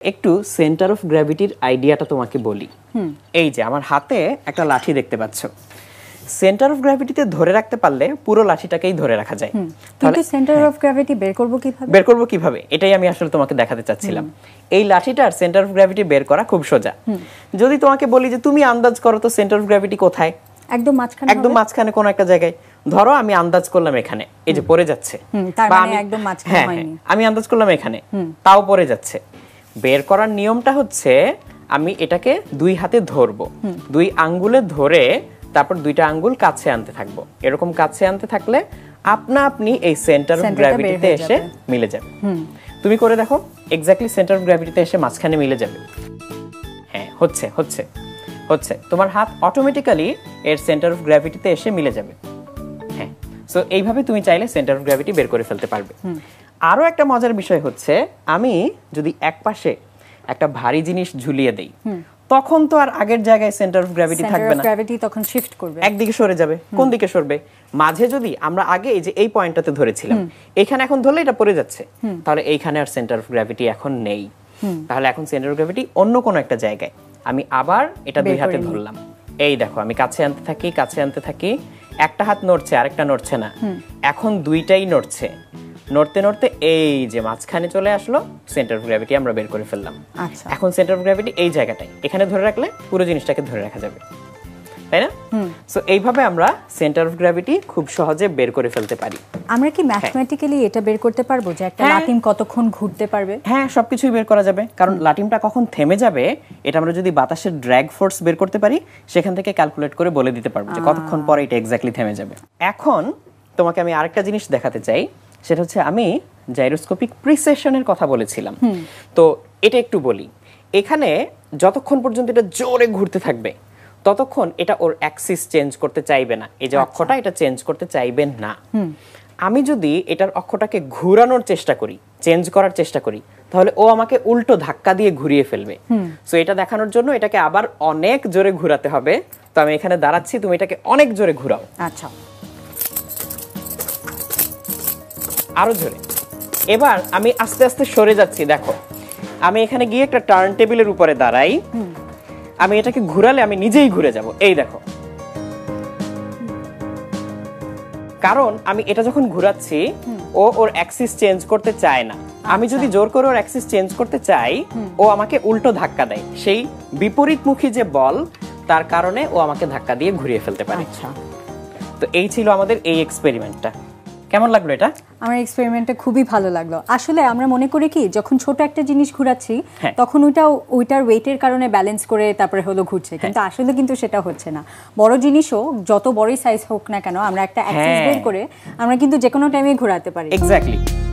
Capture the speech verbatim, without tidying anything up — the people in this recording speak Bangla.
একটু সেন্টার অফ গ্র্যাভিটির আইডিয়াটা তোমাকে বলি। এই যে আমার হাতে একটা লাঠি দেখতে পাচ্ছ, সেন্টার অফ গ্র্যাভিটিতে ধরে রাখতে পারলে পুরো লাঠিটাকেই ধরে রাখা যায়। কিন্তু সেন্টার অফ গ্র্যাভিটি বের করব কিভাবে? বের করব কিভাবে এটাই আমি আসলে তোমাকে দেখাতে চাচ্ছিলাম। এই লাঠিটার সেন্টার অফ গ্র্যাভিটি বের করা খুব সোজা। যদি তোমাকে বলি যে তুমি আন্দাজ করো তো সেন্টার অফ গ্র্যাভিটি কোথায়, একদম মাঝখানে, একদম মাঝখানে কোন একটা জায়গায়। ধরো আমি আন্দাজ করলাম এখানে, এই যে পড়ে যাচ্ছে, তার মানে একদম মাঝখানে হয়নি। আমি আন্দাজ করলাম এখানে, তাও পড়ে যাচ্ছে। বের করার নিয়মটা হচ্ছে আমি এটাকে দুই হাতে ধরবো, দুই আঙ্গুলে ধরে তারপর দুইটা আঙ্গুল কাছে আনতে থাকবো। এরকম কাছে আনতে থাকলে আপনা আপনি এই সেন্টার অফ গ্র্যাভিটিতে এসে মিলে যাবে। তুমি করে দেখো, এক্স্যাক্টলি সেন্টার অফ গ্র্যাভিটিতে এসে মাঝখানে মিলে যাবে। হ্যাঁ, হচ্ছে হচ্ছে হচ্ছে তোমার হাত অটোমেটিক্যালি এর সেন্টার অফ গ্র্যাভিটিতে এসে মিলে যাবে। হ্যাঁ, সো এইভাবে তুমি চাইলে সেন্টার অফ গ্র্যাভিটি বের করে ফেলতে পারবে। আরো একটা মজার বিষয় হচ্ছে, আমি যদি একপাশে একটা ভারী জিনিস ঝুলিয়ে দেই তখন তো আর আগের জায়গায় সেন্টার অফ গ্র্যাভিটি থাকবে না, গ্র্যাভিটি তখন শিফট করবে, একদিকে সরে যাবে। কোন দিকে সরবে? মাঝে যদি আমরা আগে এই যে এই পয়েন্টটাতে ধরেছিলাম, এখানে এখন ধরলে এটা পড়ে যাচ্ছে, তাহলে এইখানে আর সেন্টার অফ গ্র্যাভিটি এখন নেই। তাহলে এখন সেন্টার অফ গ্র্যাভিটি অন্য কোনো একটা জায়গায়। আমি আবার এটা দুই হাতে ধরলাম, এই দেখো আমি কাছে আনতে থাকি কাছে আনতে থাকি, একটা হাত নড়ছে আরেকটা নড়ছে না, এখন দুইটাই নড়ছে। নড়তে নড়তে এই যে মাঝখানে চলে আসলো, সেন্টার অফ গ্র্যাভিটি আমরা বের করে ফেললাম। আচ্ছা, এখন সেন্টার অফ গ্র্যাভিটি এই জায়গাটাই, এখানে ধরে রাখলে পুরো জিনিসটাকে ধরে রাখা যাবে, তাই না? সো এইভাবে আমরা সেন্টার অফ গ্র্যাভিটি খুব সহজে বের করে ফেলতে পারি। আমরা কি ম্যাথমেটিক্যালি এটা বের করতে পারবো যে একটা লাটিম কতক্ষণ ঘুরতে পারবে? হ্যাঁ, সবকিছুই বের করা যাবে, কারণ লাটিমটা কখন থেমে যাবে এটা আমরা যদি বাতাসের ড্র্যাগ ফোর্স বের করতে পারি, সেখান থেকে ক্যালকুলেট করে বলে দিতে পারবো যে কতক্ষণ পরে এটা এক্স্যাক্টলি থেমে যাবে। এখন তোমাকে আমি আরেকটা জিনিস দেখাতে চাই, সেটা হচ্ছে আমি জাইরোস্কোপিক প্রিসেশনের কথা বলেছিলাম, তো এটা একটু বলি। এখানে যতক্ষণ পর্যন্ত এটা জোরে ঘুরতে থাকবে ততক্ষণ এটা ওর অ্যাক্সিস চেঞ্জ করতে চাইবে না, এই যে অক্ষটা এটা চেঞ্জ করতে চাইবে না। আমি যদি এটার অক্ষটাকে ঘোরানোর চেষ্টা করি, চেঞ্জ করার চেষ্টা করি, তাহলে ও আমাকে উল্টো ধাক্কা দিয়ে ঘুরিয়ে ফেলবে। সো এটা দেখানোর জন্য এটাকে আবার অনেক জোরে ঘোরাতে হবে। তো আমি এখানে দাঁড়াচ্ছি, তুমি এটাকে অনেক জোরে ঘোরাও। আচ্ছা, আরো জোরে। এবার আমি আস্তে আস্তে সরে যাচ্ছি, দেখো আমি এখানে গিয়ে একটা টার্ন টেবিলের উপরে দাঁড়াই, আমি এটাকে ঘুরালে আমি নিজেই ঘুরে যাব, এই দেখো। কারণ আমি এটা যখন ঘুরাচ্ছি ও ওর অ্যাক্সিস চেঞ্জ করতে চায় না। আমি যদি জোর করে ওর অ্যাক্সিস চেঞ্জ করতে চাই, ও আমাকে উল্টো ধাক্কা দেয়, সেই বিপরীতমুখী যে বল তার কারণে ও আমাকে ধাক্কা দিয়ে ঘুরিয়ে ফেলতে পারে। তো এই ছিল আমাদের এই এক্সপেরিমেন্টটা। কেমন লাগলো এটা? আমার এক্সপেরিমেন্টটা খুবই ভালো লাগলো। আসলে আমরা মনে করি কি, যখন ছোট একটা জিনিস ঘোরাচ্ছি তখন ওইটা ওইটার ওয়েটের কারণে ব্যালেন্স করে তারপরে হলো ঘুরছে, কিন্তু আসলে কিন্তু সেটা হচ্ছে না। বড় জিনিসও যত বড়ই সাইজ হোক না কেন, আমরা একটা অ্যাক্সিস বের করে আমরা কিন্তু যে কোনো টাইমে ঘোরাতে পারি। এক্স্যাক্টলি।